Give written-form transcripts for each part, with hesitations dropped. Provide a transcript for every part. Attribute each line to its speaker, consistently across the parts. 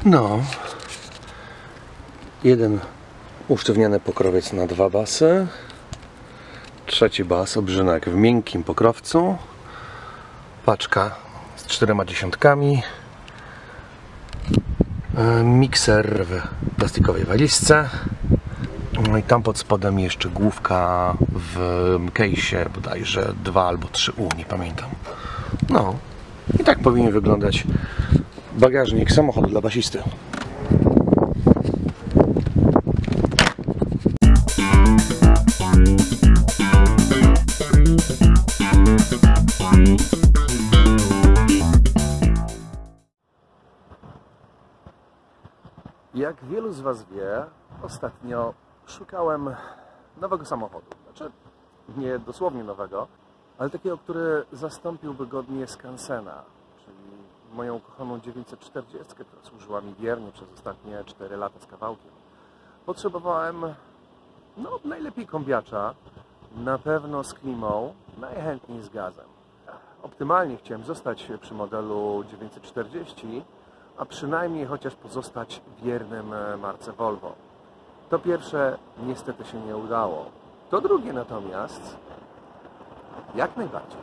Speaker 1: No, jeden usztywniony pokrowiec na 2 basy, trzeci bas, obrzynek w miękkim pokrowcu, paczka z 4 dziesiątkami, mikser w plastikowej walizce, no i tam pod spodem jeszcze główka w case'ie, bodajże 2 albo 3U, nie pamiętam. No i tak powinien wyglądać bagażnik samochodu dla basisty. Jak wielu z Was wie, ostatnio szukałem nowego samochodu. Znaczy, nie dosłownie nowego, ale takiego, który zastąpiłby godnie Skansena, czyli moją kochaną 940, która służyła mi wiernie przez ostatnie 4 lata z kawałkiem. Potrzebowałem, no, najlepiej kombiacza, na pewno z klimą, najchętniej z gazem. Optymalnie chciałem zostać przy modelu 940, a przynajmniej chociaż pozostać wiernym marce Volvo. To pierwsze niestety się nie udało. To drugie natomiast jak najbardziej.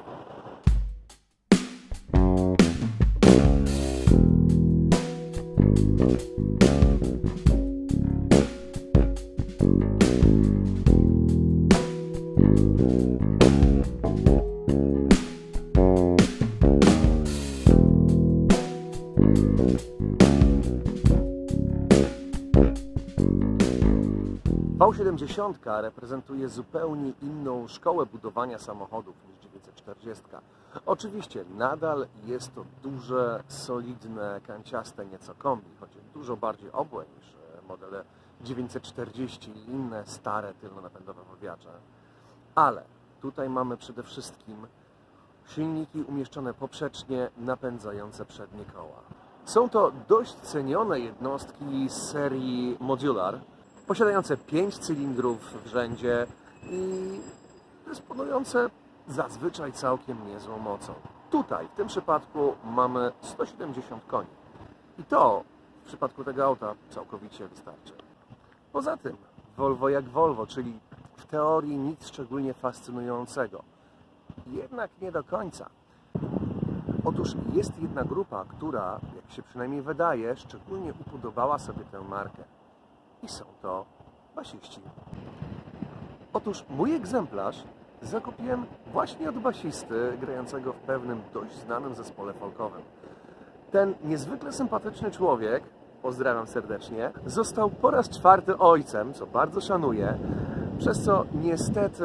Speaker 1: V70 reprezentuje zupełnie inną szkołę budowania samochodów niż 940. Oczywiście nadal jest to duże, solidne, kanciaste nieco kombi, choć dużo bardziej obłe niż modele 940 i inne stare tylnonapędowe Volviacze. Ale tutaj mamy przede wszystkim silniki umieszczone poprzecznie, napędzające przednie koła. Są to dość cenione jednostki z serii Modular, posiadające 5 cylindrów w rzędzie i dysponujące zazwyczaj całkiem niezłą mocą. Tutaj, w tym przypadku, mamy 170 koni. I to w przypadku tego auta całkowicie wystarczy. Poza tym, Volvo jak Volvo, czyli w teorii nic szczególnie fascynującego. Jednak nie do końca. Otóż jest jedna grupa, która, jak się przynajmniej wydaje, szczególnie upodobała sobie tę markę. I są to basiści. Otóż mój egzemplarz zakupiłem właśnie od basisty grającego w pewnym dość znanym zespole folkowym. Ten niezwykle sympatyczny człowiek, pozdrawiam serdecznie, został po raz 4 ojcem, co bardzo szanuję, przez co niestety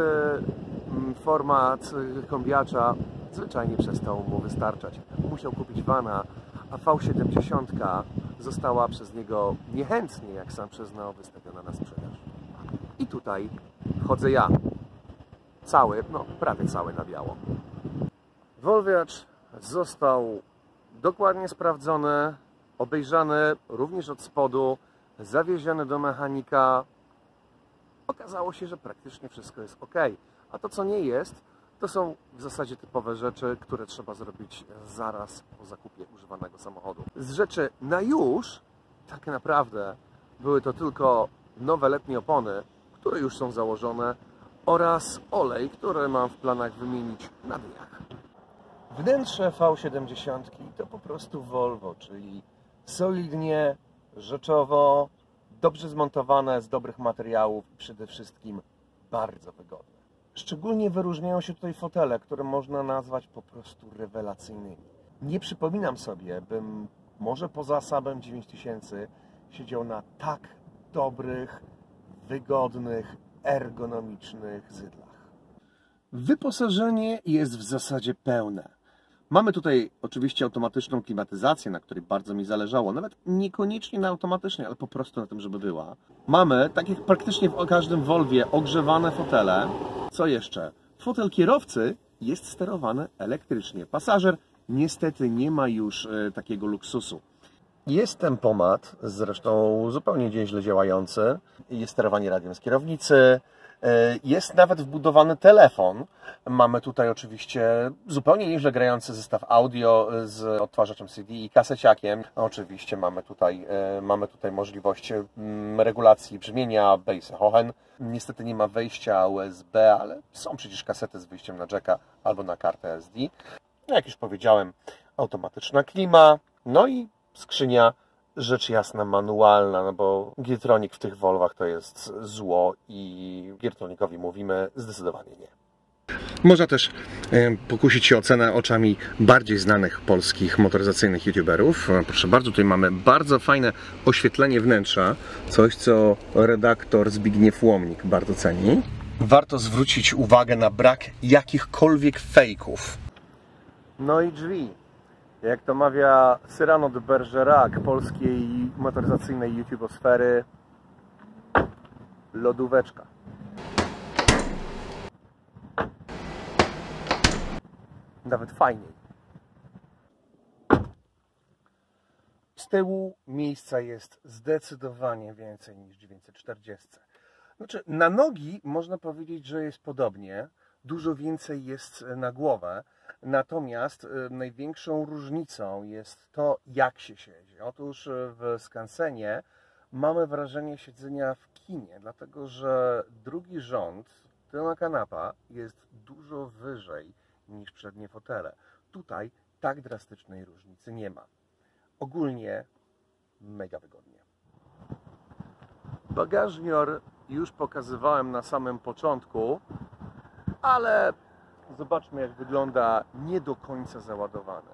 Speaker 1: format kombiacza zwyczajnie przestał mu wystarczać. Musiał kupić vana, a V70 została przez niego niechętnie, jak sam przyznał, wystawiona na sprzedaż. I tutaj chodzę ja. Cały, no prawie cały na biało. Volviacz został dokładnie sprawdzony, obejrzany również od spodu, zawieziony do mechanika. Okazało się, że praktycznie wszystko jest ok. A to, co nie jest, to są w zasadzie typowe rzeczy, które trzeba zrobić zaraz po zakupie używanego samochodu. Z rzeczy na już, tak naprawdę, były to tylko nowe letnie opony, które już są założone, oraz olej, który mam w planach wymienić na dniach. Wnętrze V70 to po prostu Volvo, czyli solidnie, rzeczowo, dobrze zmontowane, z dobrych materiałów i przede wszystkim bardzo wygodne. Szczególnie wyróżniają się tutaj fotele, które można nazwać po prostu rewelacyjnymi. Nie przypominam sobie, bym może poza Saabem 9000 siedział na tak dobrych, wygodnych, ergonomicznych zydlach. Wyposażenie jest w zasadzie pełne. Mamy tutaj oczywiście automatyczną klimatyzację, na której bardzo mi zależało. Nawet niekoniecznie na automatycznej, ale po prostu na tym, żeby była. Mamy, tak jak praktycznie w każdym Volvie, ogrzewane fotele. Co jeszcze? Fotel kierowcy jest sterowany elektrycznie. Pasażer niestety nie ma już takiego luksusu. Jest tempomat, zresztą zupełnie nieźle działający. Jest sterowanie radiem z kierownicy. Jest nawet wbudowany telefon. Mamy tutaj oczywiście zupełnie nieźle grający zestaw audio z odtwarzaczem CD i kaseciakiem. Oczywiście mamy tutaj możliwość regulacji brzmienia, Bass-Hohen. Niestety nie ma wejścia USB, ale są przecież kasety z wyjściem na jacka albo na kartę SD. Jak już powiedziałem, automatyczna klima, no i skrzynia rzecz jasna manualna, no bo Geartronic w tych Volvach to jest zło i Geartronicowi mówimy zdecydowanie nie. Można też pokusić się o cenę oczami bardziej znanych polskich motoryzacyjnych youtuberów. Proszę bardzo, tutaj mamy bardzo fajne oświetlenie wnętrza, coś co redaktor Zbigniew Łomnik bardzo ceni. Warto zwrócić uwagę na brak jakichkolwiek fejków. No i drzwi. Jak to mawia Cyrano de Bergerac polskiej motoryzacyjnej YouTubosfery, lodóweczka. Nawet fajniej. Z tyłu miejsca jest zdecydowanie więcej niż w 940. Znaczy, na nogi można powiedzieć, że jest podobnie. Dużo więcej jest na głowę. Natomiast największą różnicą jest to, jak się siedzi. Otóż w Skansenie mamy wrażenie siedzenia w kinie, dlatego że drugi rząd, tylna kanapa, jest dużo wyżej niż przednie fotele. Tutaj tak drastycznej różnicy nie ma. Ogólnie mega wygodnie. Bagażnior już pokazywałem na samym początku, ale zobaczmy, jak wygląda nie do końca załadowany.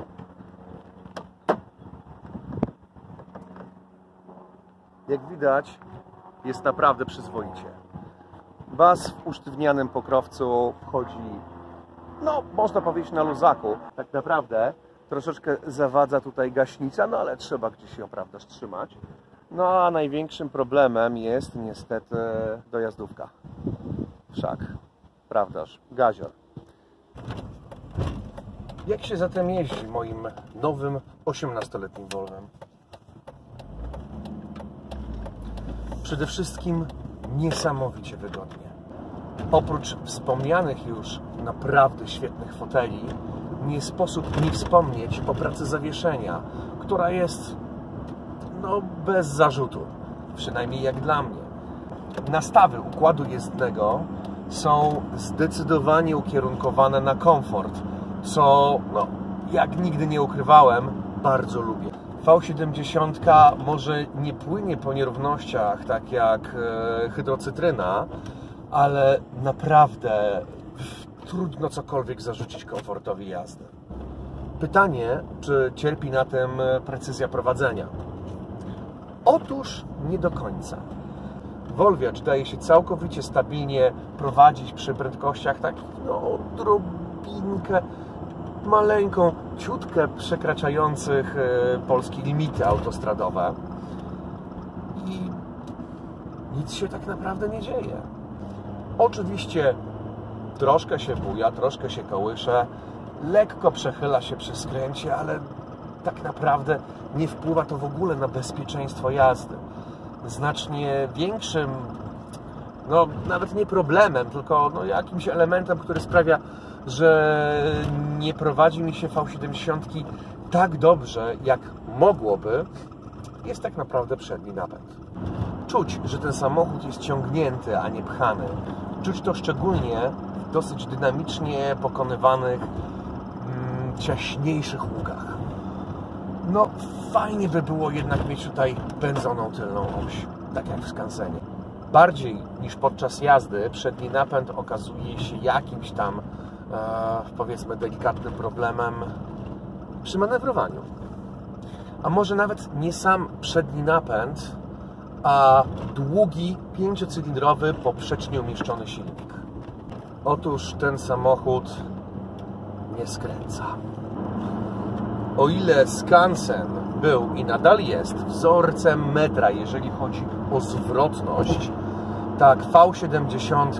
Speaker 1: Jak widać, jest naprawdę przyzwoicie. Bas w usztywnianym pokrowcu wchodzi, no można powiedzieć, na luzaku. Tak naprawdę troszeczkę zawadza tutaj gaśnica, no ale trzeba gdzieś ją, prawda, trzymać. No a największym problemem jest niestety dojazdówka. Wszak, prawdaż, gazior. Jak się zatem jeździ moim nowym 18-letnim Volvem? Przede wszystkim niesamowicie wygodnie. Oprócz wspomnianych już naprawdę świetnych foteli, nie sposób nie wspomnieć o pracy zawieszenia, która jest no bez zarzutu, przynajmniej jak dla mnie. Nastawy układu jezdnego są zdecydowanie ukierunkowane na komfort, co, no, jak nigdy nie ukrywałem, bardzo lubię. V70 może nie płynie po nierównościach, tak jak hydrocytryna, ale naprawdę trudno cokolwiek zarzucić komfortowi jazdy. Pytanie, czy cierpi na tym precyzja prowadzenia? Otóż nie do końca. Volviacz daje się całkowicie stabilnie prowadzić przy prędkościach takich, no, drobinkę, maleńką, ciutkę przekraczających polskie limity autostradowe. I nic się tak naprawdę nie dzieje. Oczywiście troszkę się buja, troszkę się kołysze, lekko przechyla się przy skręcie, ale tak naprawdę nie wpływa to w ogóle na bezpieczeństwo jazdy. Znacznie większym, no nawet nie problemem, tylko no, jakimś elementem, który sprawia, że nie prowadzi mi się V70 tak dobrze, jak mogłoby, jest tak naprawdę przedni napęd. Czuć, że ten samochód jest ciągnięty, a nie pchany. Czuć to szczególnie w dosyć dynamicznie pokonywanych, ciaśniejszych łukach. No, fajnie by było jednak mieć tutaj pędzoną tylną oś, tak jak w Skansenie. Bardziej niż podczas jazdy przedni napęd okazuje się jakimś tam, powiedzmy, delikatnym problemem przy manewrowaniu. A może nawet nie sam przedni napęd, a długi, 5-cylindrowy, poprzecznie umieszczony silnik. Otóż ten samochód nie skręca. O ile Skansen był i nadal jest wzorcem metra, jeżeli chodzi o zwrotność, tak V70,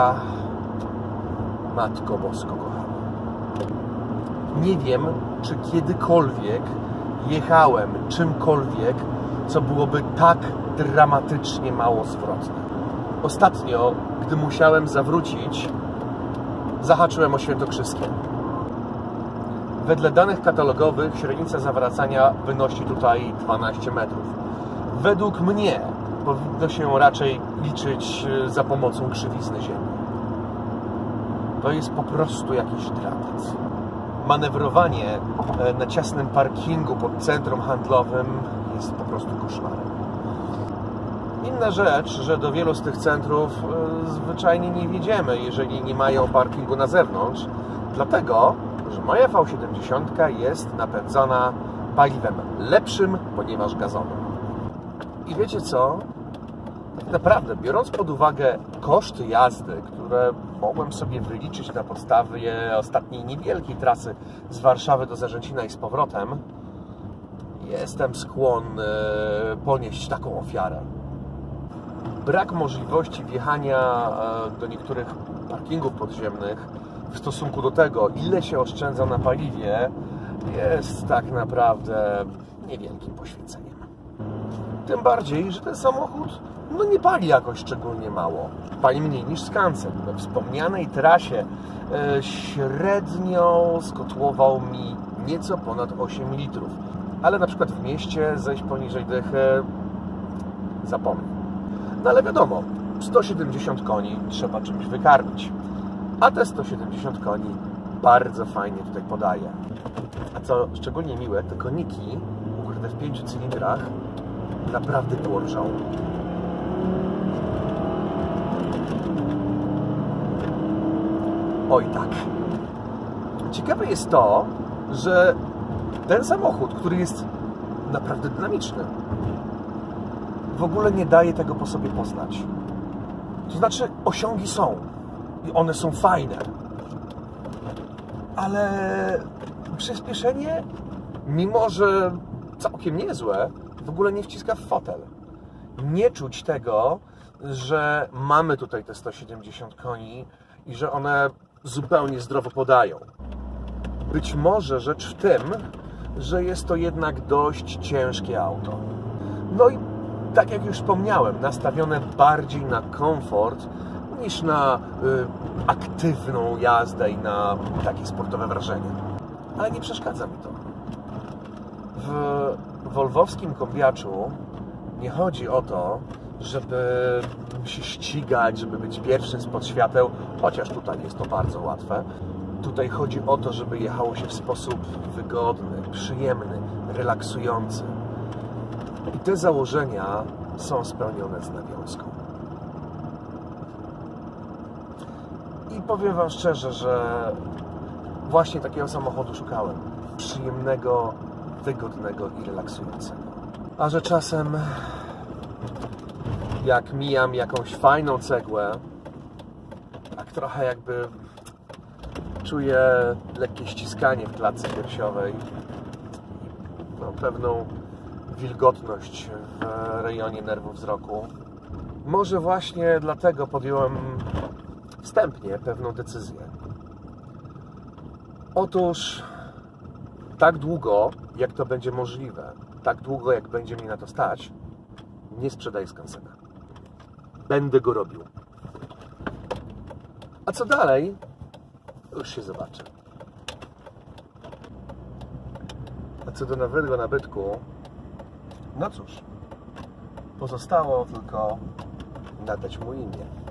Speaker 1: Matko Bosko kochana. Nie wiem, czy kiedykolwiek jechałem czymkolwiek, co byłoby tak dramatycznie mało zwrotne. Ostatnio, gdy musiałem zawrócić, zahaczyłem o Świętokrzyskie. Wedle danych katalogowych średnica zawracania wynosi tutaj 12 metrów. Według mnie powinno się raczej liczyć za pomocą krzywizny ziemi. To jest po prostu jakiś dramat. Manewrowanie na ciasnym parkingu pod centrum handlowym jest po prostu koszmarem. Inna rzecz, że do wielu z tych centrów zwyczajnie nie wjedziemy, jeżeli nie mają parkingu na zewnątrz, dlatego, że moja V70 jest napędzana paliwem lepszym, ponieważ gazowym. I wiecie co? Tak naprawdę, biorąc pod uwagę koszty jazdy, które mogłem sobie wyliczyć na podstawie ostatniej niewielkiej trasy z Warszawy do Zarzęcina i z powrotem, jestem skłonny ponieść taką ofiarę. Brak możliwości wjechania do niektórych parkingów podziemnych w stosunku do tego, ile się oszczędza na paliwie, jest tak naprawdę niewielkim poświęceniem. Tym bardziej, że ten samochód nie pali jakoś szczególnie mało. Pali mniej niż Skansen. We wspomnianej trasie średnio skotłował mi nieco ponad 8 litrów. Ale na przykład w mieście zejść poniżej dychy zapomnij. No ale wiadomo, 170 koni trzeba czymś wykarmić. A te 170 koni bardzo fajnie tutaj podaje. A co szczególnie miłe, te koniki ukryte w 5 cylindrach naprawdę było rżą. Oj tak. Ciekawe jest to, że ten samochód, który jest naprawdę dynamiczny, w ogóle nie daje tego po sobie poznać. To znaczy, osiągi są i one są fajne, ale przyspieszenie, mimo że całkiem niezłe, w ogóle nie wciska w fotel. Nie czuć tego, że mamy tutaj te 170 koni i że one zupełnie zdrowo podają. Być może rzecz w tym, że jest to jednak dość ciężkie auto. No i tak jak już wspomniałem, nastawione bardziej na komfort niż na aktywną jazdę i na takie sportowe wrażenie. Ale nie przeszkadza mi to. W wolwowskim kombiaczu nie chodzi o to, żeby się ścigać, żeby być pierwszym spod świateł, chociaż tutaj jest to bardzo łatwe. Tutaj chodzi o to, żeby jechało się w sposób wygodny, przyjemny, relaksujący. I te założenia są spełnione z nawiązką. I powiem Wam szczerze, że właśnie takiego samochodu szukałem. Przyjemnego, wygodnego i relaksującego. A że czasem, jak mijam jakąś fajną cegłę, tak trochę jakby czuję lekkie ściskanie w klatce piersiowej, pewną wilgotność w rejonie nerwu wzroku. Może właśnie dlatego podjąłem wstępnie pewną decyzję. Otóż tak długo, jak to będzie możliwe, tak długo, jak będzie mi na to stać, nie sprzedaję Skansena. Będę go robił. A co dalej? Już się zobaczę. A co do nowego nabytku, no cóż, pozostało tylko nadać mu imię.